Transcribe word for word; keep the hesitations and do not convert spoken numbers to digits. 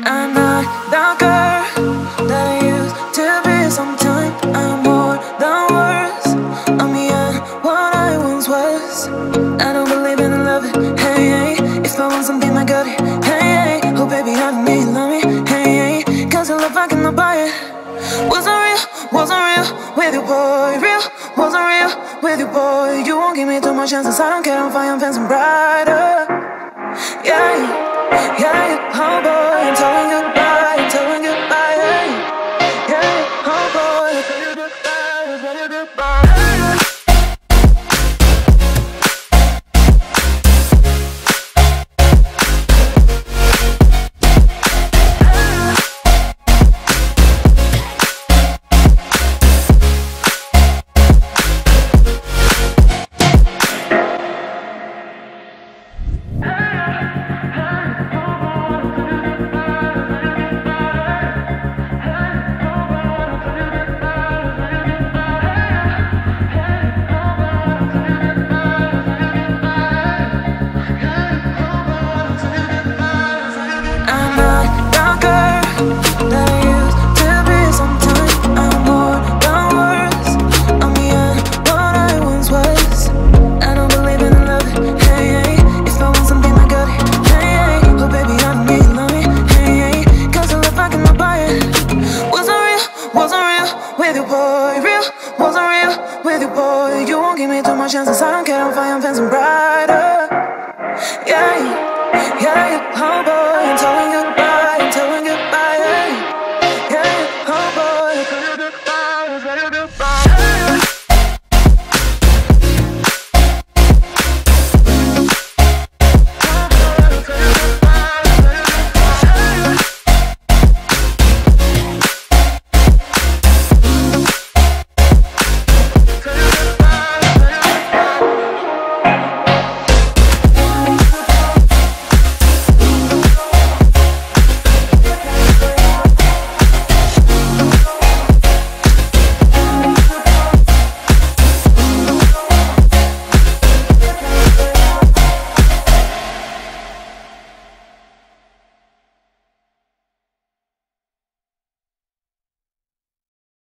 I'm not the girl that I used to be. Sometime I'm more than words. I'm beyond what I once was. I don't believe in love, hey, hey. If I want something, I got it, hey, hey. Oh baby, I don't need love me, hey, hey. Cause your love I cannot buy it. Wasn't real, wasn't real with you, boy. Real, wasn't real with you, boy. You won't give me too much chances. I don't care if I am fancy brighter. Yeah, yeah, yeah, oh boy, I'm telling you goodbye, I'm telling you goodbye, yeah, yeah, oh boy, I'm telling you goodbye, I'm telling you goodbye. Chances I don't care if I am fancy brighter. Yeah, yeah, yeah, oh boy, I'm telling you goodbye.